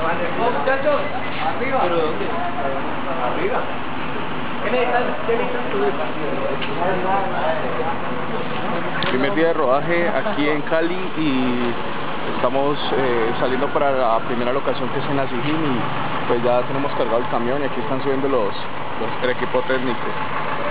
muchachos, arriba. ¿Pero dónde? Arriba. ¿Qué necesitan Primer día de rodaje aquí en Cali y estamos saliendo para la primera locación que es en Asigín y pues ya tenemos cargado el camión y aquí están subiendo el equipo técnico.